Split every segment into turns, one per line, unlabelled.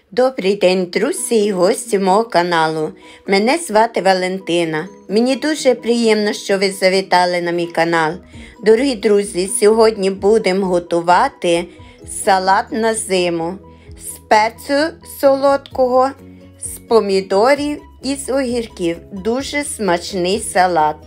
Добрий день, друзі і гості мого каналу. Мене звати Валентина. Мені дуже приємно, що ви завітали на мій канал. Дорогі друзі, сьогодні будемо готувати салат на зиму з перцю солодкого, з помідорів і з огірків. Дуже смачний салат.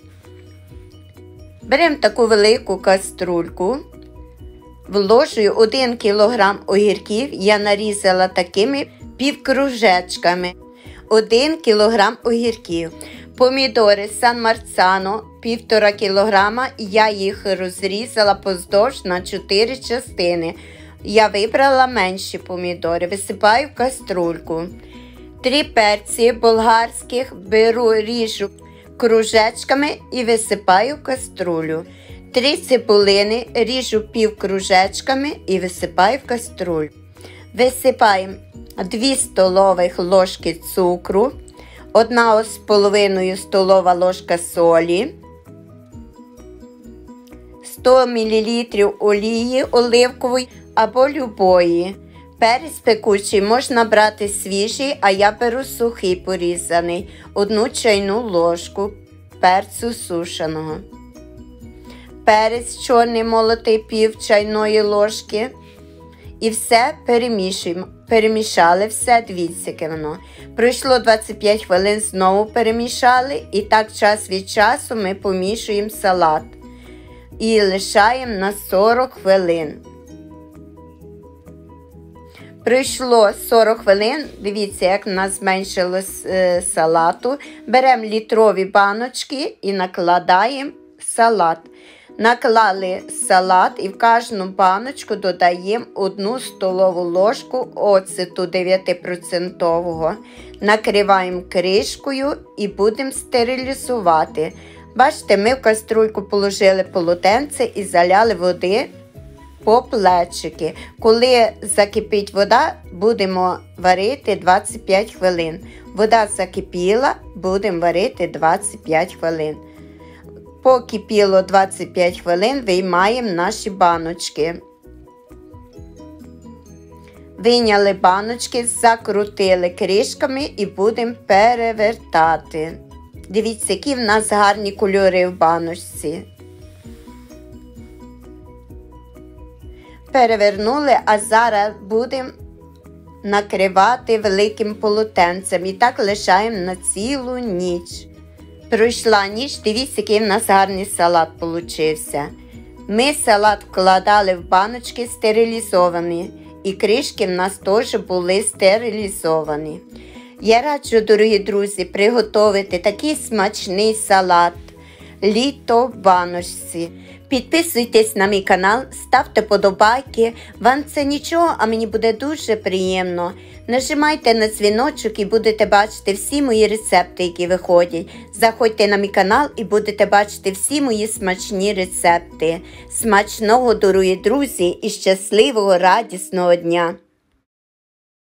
Беремо таку велику каструльку. Вложую 1 кг огірків, я нарізала такими півкружечками. 1 кг огірків. Помідори Сан Марцано 1,5 кг, я їх розрізала поздовж на 4 частини. Я вибрала менші помідори, висипаю в каструльку. 3 перці болгарських беру, ріжу кружечками і висипаю в каструлю. 3 цибулини ріжу півкружечками і висипаю в каструлю. Висипаємо 2 столових ложки цукру, 1,5 столова ложка солі, 100 мл олії оливкової або любої. Перець пекучий можна брати свіжий, а я беру сухий порізаний. 1 чайну ложку перцю сушеного. Перець чорний молотий пів чайної ложки. І все перемішуємо. Перемішали все, дивіться, яке воно. Пройшло 25 хвилин, знову перемішали. І так час від часу ми помішуємо салат. І лишаємо на 40 хвилин. Пройшло 40 хвилин, дивіться, як в нас зменшилось салату. Беремо літрові баночки і накладаємо салат. Наклали салат і в кожну баночку додаємо 1 столову ложку оцету 9%. Накриваємо кришкою і будемо стерилізувати. Бачите, ми в каструльку положили полотенце і заляли води по плечики. Коли закипить вода, будемо варити 25 хвилин. Вода закипіла, будемо варити 25 хвилин. Покипіло 25 хвилин, виймаємо наші баночки. Вийняли баночки, закрутили кришками і будемо перевертати. Дивіться, які в нас гарні кольори в баночці. Перевернули, а зараз будемо накривати великим полотенцем. І так лишаємо на цілу ніч. Пройшла ніч, дивіться, який в нас гарний салат получився. Ми салат вкладали в баночки стерилізовані. І кришки в нас теж були стерилізовані. Я раджу, дорогі друзі, приготувати такий смачний салат. Літо в баночці. Підписуйтесь на мій канал, ставте подобайки. Вам це нічого, а мені буде дуже приємно. Нажимайте на дзвіночок і будете бачити всі мої рецепти, які виходять. Заходьте на мій канал і будете бачити всі мої смачні рецепти. Смачного, дорогі друзі, і щасливого, радісного дня!